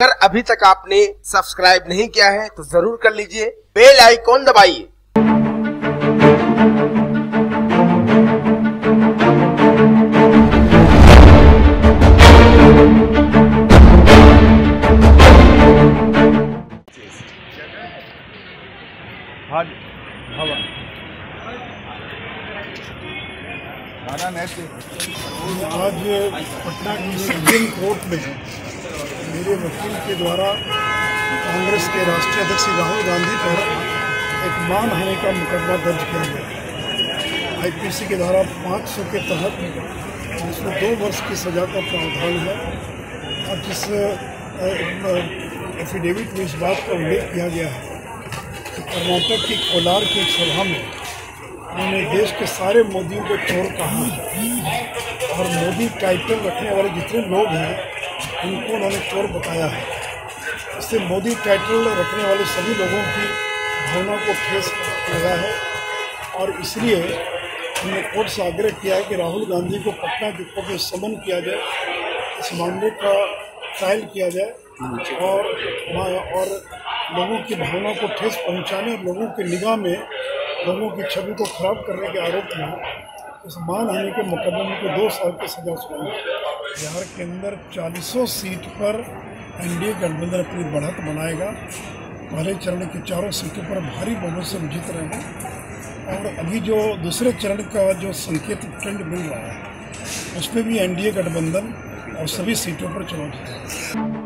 अगर अभी तक आपने सब्सक्राइब नहीं किया है तो जरूर कर लीजिए, बेल आइकॉन दबाइए। आज पटना की सुप्रीम कोर्ट में मेरे वकील के द्वारा कांग्रेस के राष्ट्रीय अध्यक्ष राहुल गांधी पर एक मानहानि का मुकदमा दर्ज किया गया। आईपीसी के धारा 500 के तहत जिसमें 2 वर्ष की सजा का प्रावधान है और जिस एफिडेविट में इस बात का उल्लेख किया गया है कि कर्नाटक की कोलार की एक सभा में उन्होंने देश के सारे मोदियों को चोर कहा और मोदी टाइटल रखने वाले जितने लोग हैं उनको उन्होंने चोर बताया है। इससे मोदी टाइटल रखने वाले सभी लोगों की भावना को ठेस लगा है और इसलिए हमने कोर्ट से आग्रह किया है कि राहुल गांधी को पटना कोर्ट में समन किया जाए, इस मामले का ट्रायल किया जाए और लोगों की भावना को ठेस पहुँचाने और लोगों की निगाह में लोगों की छवि को खराब करने के आरोप में इस मानहानि के मुकदमे को 2 साल की सजा सुनाई। बिहार के अंदर 40 सीट पर एनडीए गठबंधन अपनी बढ़त बनाएगा। पहले चरण की 4 सीटों पर भारी बहुमत से जीत रहे हैं और अभी जो दूसरे चरण का जो संकेत ट्रेंड मिल रहा है उसमें भी एनडीए गठबंधन और सभी सीटों पर चुनाव जीतेगा।